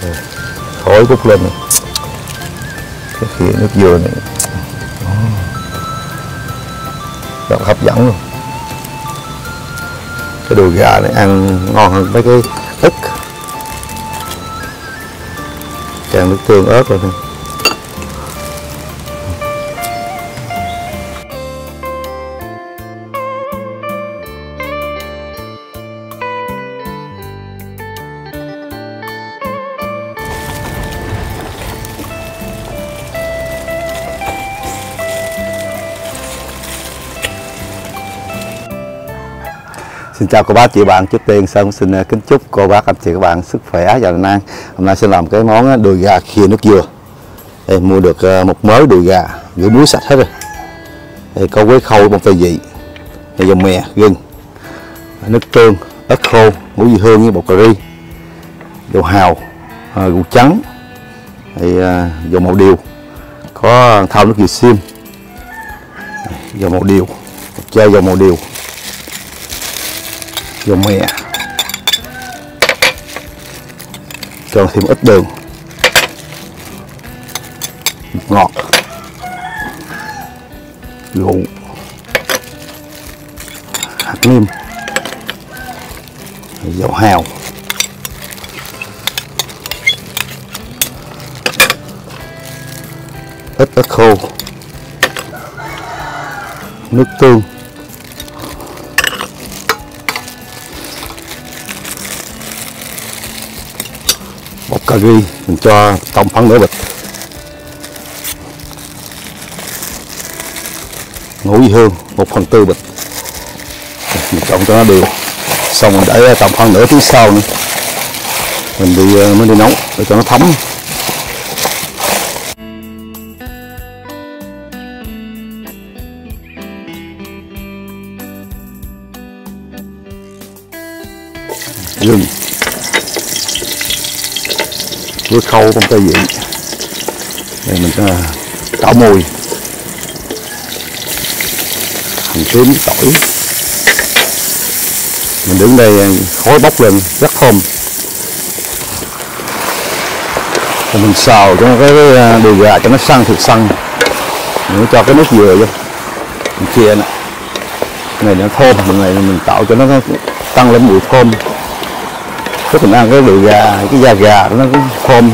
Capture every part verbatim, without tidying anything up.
Khói bốc lên này. Cái khìa nước dừa này rất hấp dẫn luôn. Cái đùi gà này ăn ngon hơn mấy cái ức. Tràn nước tương ớt rồi thôi. Xin chào cô bác chị bạn, trước tiên Sơn xin kính chúc cô bác anh chị các bạn sức khỏe và bình an. Hôm nay sẽ làm cái món đùi gà khìa nước dừa. Đây, mua được một mớ đùi gà rửa muối sạch hết rồi. Đây, có quế khâu bông tây vị, đây, dầu mè, gừng, nước tương, ớt khô, ngũ vị hương với bột cà ri, dầu hào, rượu trắng, đây, dầu màu điều, có thau nước dừa xiêm, dầu màu điều, một chai dầu màu điều, dầu mè, cho thêm ít đường, ngọt, rượu, hạt nêm, dầu hào, ít ớt khô, nước tương, bột cà ri mình cho tổng phân nửa bịch, ngũ vị hương một phần tư bịch, mình trộn cho nó đều, xong mình để tổng phân nửa tiếng sau nữa mình đi mới đi nấu để cho nó thấm. Gừng, với khâu bông tây vị, đây mình uh, tạo mùi, hành tím, tỏi, mình đứng đây khói bốc lên rất thơm. Rồi mình xào cho cái đùi gà cho nó săn thiệt săn, mình cho cái nước dừa vô, mình chia này, này nó thơm, mình này mình tạo cho nó tăng lên mùi thơm. Cái mình ăn cái đùi gà, cái da gà nó cũng thơm.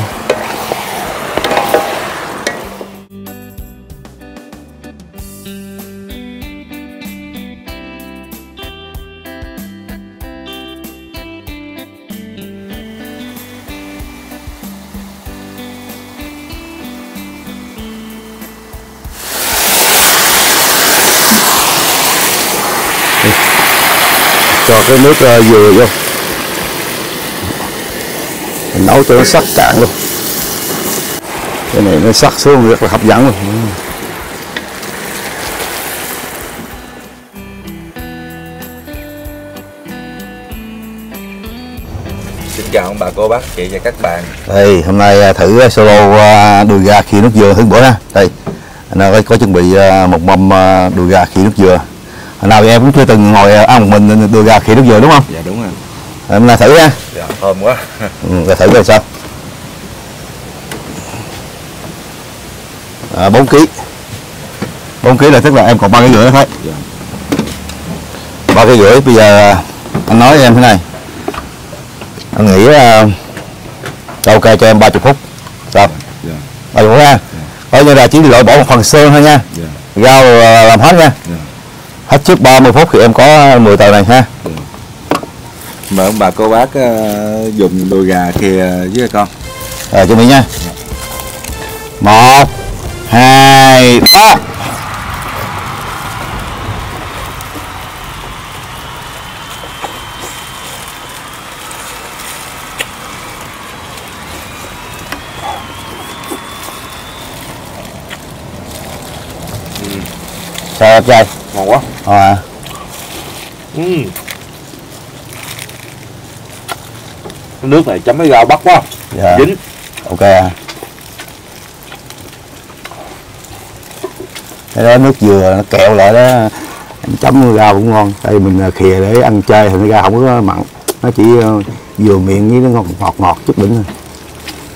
Cho cái nước uh, dừa vô, mình nấu cho nó sắc cạn luôn. Cái này nó sắc xuống rất là hấp dẫn luôn. Xin chào ông bà cô bác chị và các bạn. Đây hôm nay thử solo đùi gà khìa nước dừa thử bữa ha. Đây nó có, có chuẩn bị một mâm đùi gà khìa nước dừa. Hồi nào em cũng chưa từng ngồi ăn một mình đùi gà khìa nước dừa đúng không? Dạ đúng rồi. Hôm nay thử ha. Dạ thơm quá. Ừ, rồi thử coi sao. À, bốn ký. bốn ký là tức là em còn ba cái rưỡi thôi. Dạ. ba cái rưỡi. Bây giờ anh nói với em thế này. Anh nghĩ uh, ok cho em ba mươi phút. Sao? Dạ. ba mươi phút ha. Dạ. Coi như là chỉ loại bỏ một phần xương thôi nha. Dạ. Rau làm hết nha. Dạ. Hết trước ba mươi phút thì em có mười tờ này ha. Dạ. Mời ông bà cô bác uh, dùng đùi gà khìa với con. Rồi chuẩn bị nha. Dạ. Một, hai, ba. Ừ. Sao em trai? Ngon quá. À. Ừ. Cái nước này chấm với rau bắc quá. Dạ. Dính. Ok. Cái đó nước dừa nó kẹo lại đó, chấm rau cũng ngon. Đây mình khìa để ăn chay thì nó ra không có mặn, nó chỉ vừa miệng với nó ngọt ngọt, ngọt chút đỉnh thôi.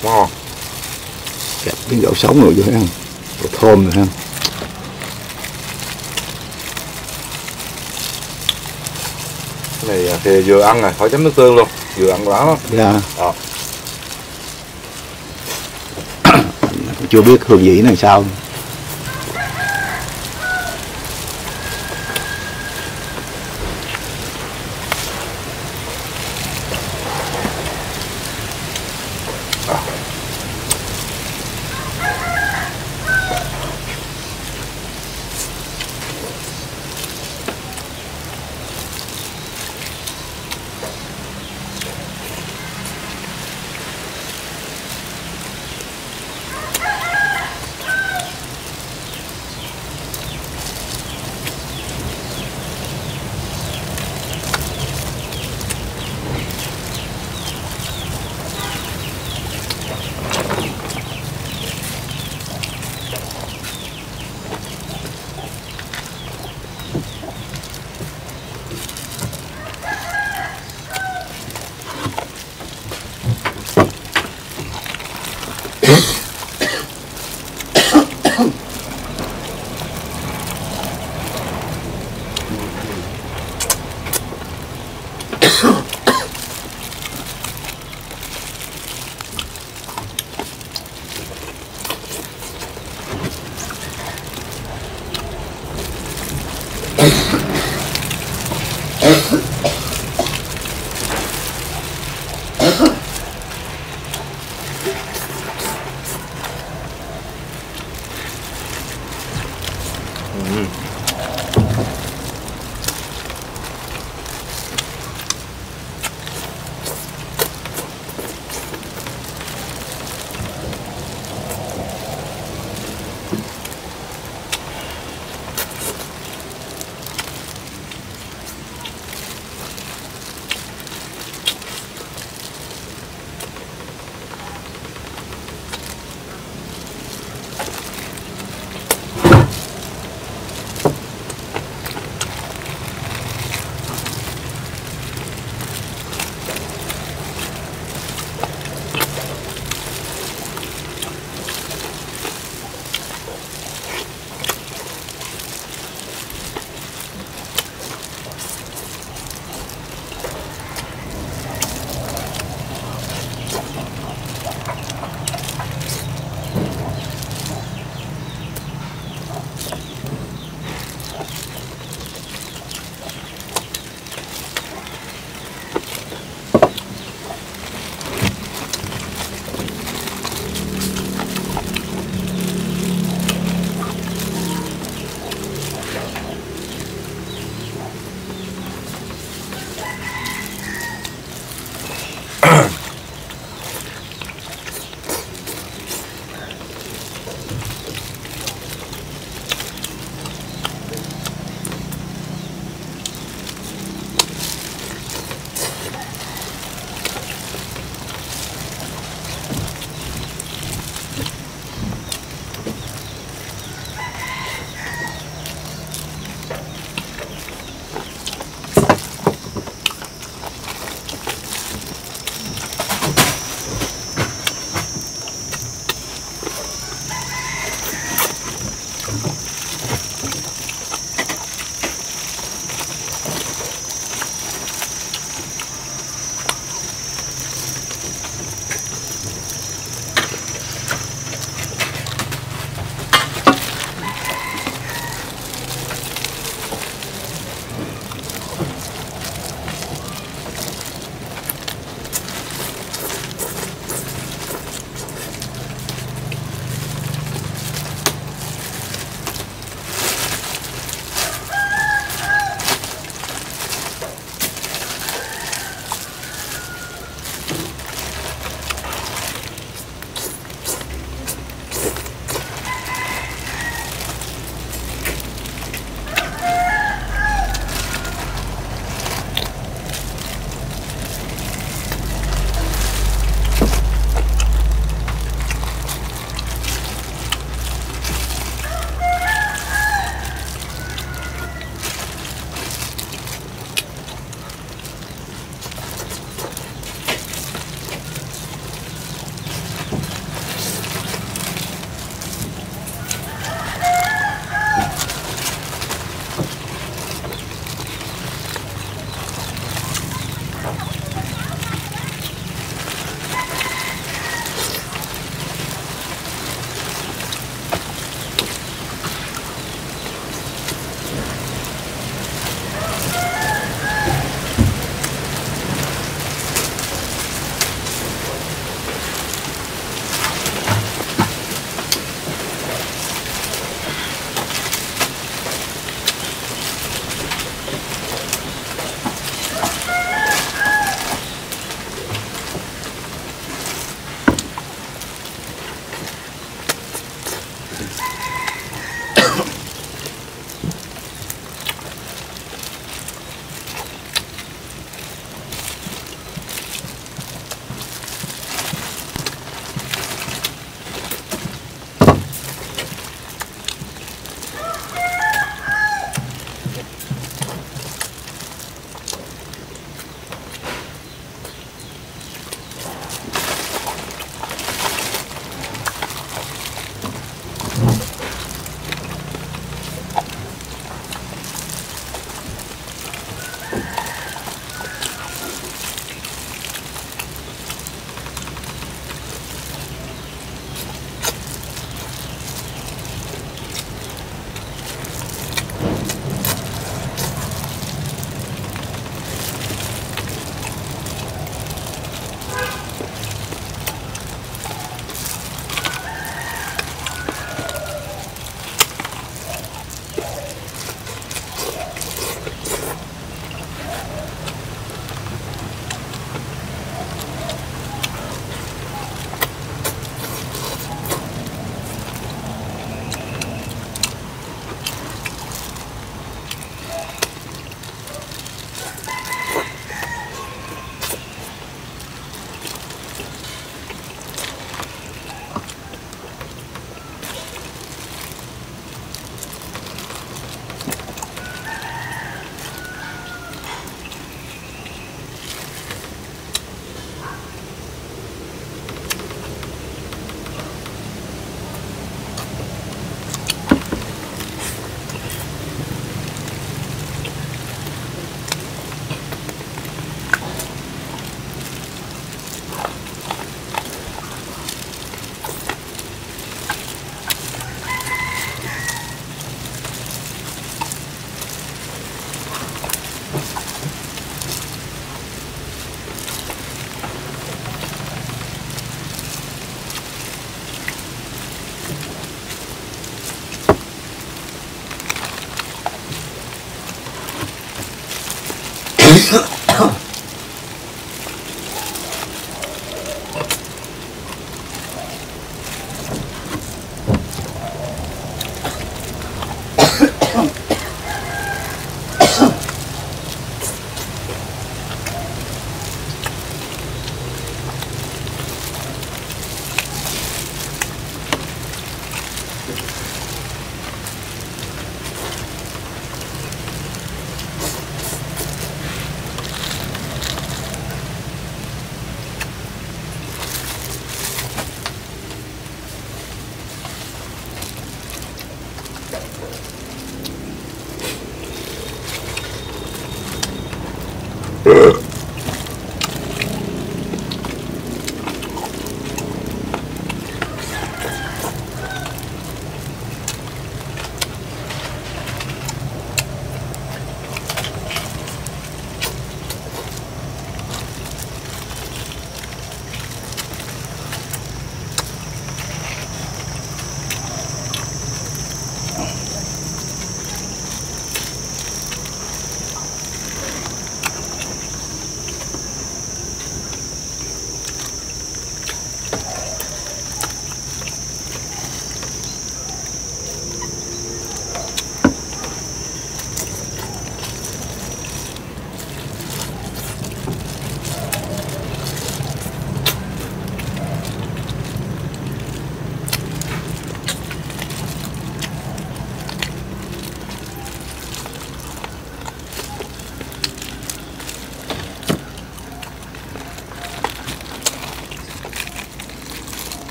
ngon. Kẹp miếng gạo sống rồi vô ăn, gạo thơm rồi ha. Cái này thì vừa ăn này khỏi chấm nước tương luôn, vừa ăn lá lắm. Dạ. Đó. Chưa biết hương vị này sao.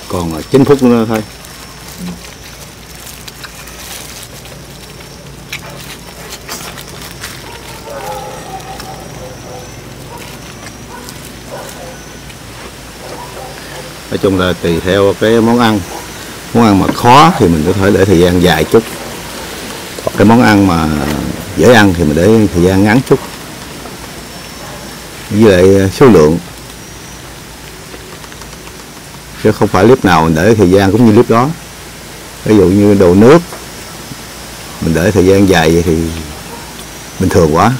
còn chín phút nữa thôi. Nói chung là tùy theo cái món ăn, món ăn mà khó thì mình có thể để thời gian dài chút, hoặc cái món ăn mà dễ ăn thì mình để thời gian ngắn chút, với lại số lượng, chứ không phải clip nào mình để thời gian cũng như clip đó. Ví dụ như đồ nước mình để thời gian dài vậy thì bình thường quá.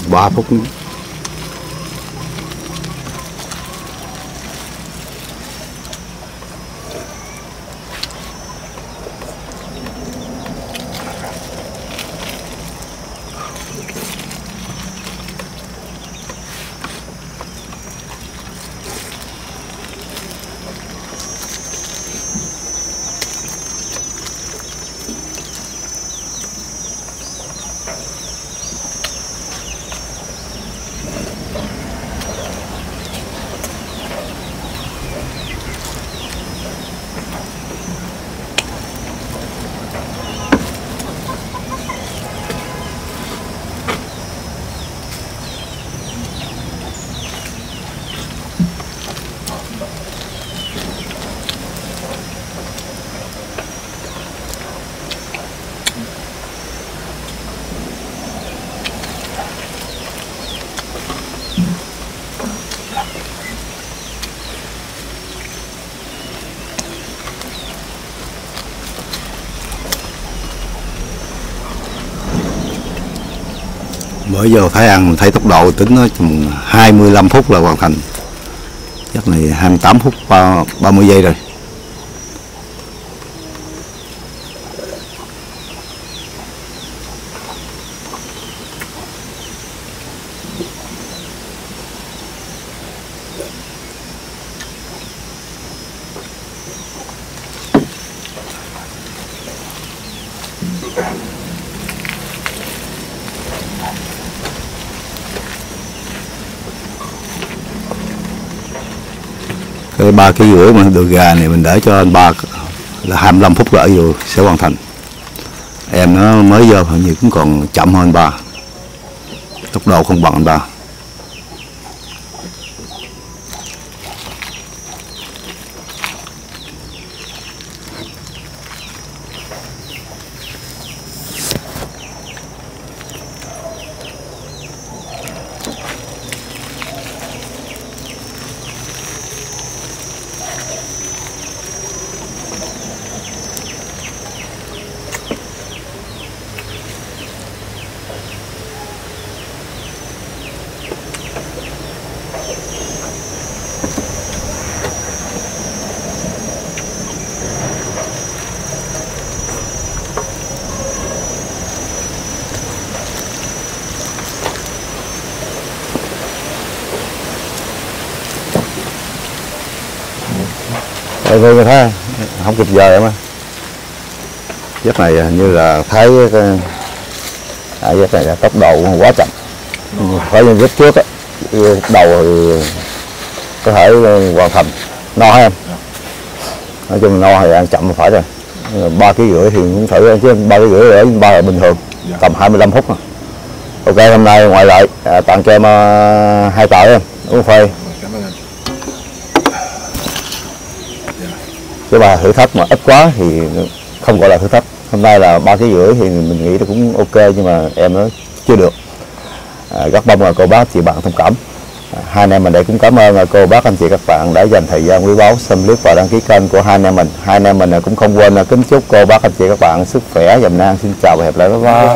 ba phút nữa. Mới giờ phải ăn, mình thấy tốc độ tính nó chừng hai mươi lăm phút là hoàn thành. Chắc này hai mươi tám phút ba mươi giây rồi. Cái ba ký rưỡi mà đùi gà này mình để cho anh ba là hai mươi lăm phút gửi vô sẽ hoàn thành. Em nó mới vô hình như cũng còn chậm hơn anh ba, tốc độ không bằng anh ba. Đây người thấy không kịp giờ em ơi. Giấc này như là thấy cái à, giấc này là tốc độ quá chậm. Phải như giấc trước á, đầu thì có thể hoàn thành no hả em? Nói chung no thì ăn chậm mà phải rồi. Ba ký rưỡi thì cũng thử chứ ba ký rưỡi ở ba là bình thường, tầm hai mươi lăm phút mà. Ok, hôm nay ngoại lại à, tặng cho em uh, hai tỏi em uống phê. Cái bà thử thách mà ít quá thì không gọi là thử thách. Hôm nay là ba ký rưỡi thì mình nghĩ nó cũng ok, nhưng mà em nó chưa được. À, rất mong là cô bác chị bạn thông cảm. À, hai anh em mình đây cũng cảm ơn cô bác anh chị các bạn đã dành thời gian quý báu xem clip và đăng ký kênh của hai anh em mình. Hai anh em mình cũng không quên kính chúc cô bác anh chị các bạn sức khỏe, dầm nang. Xin chào và hẹn lại, bye bye.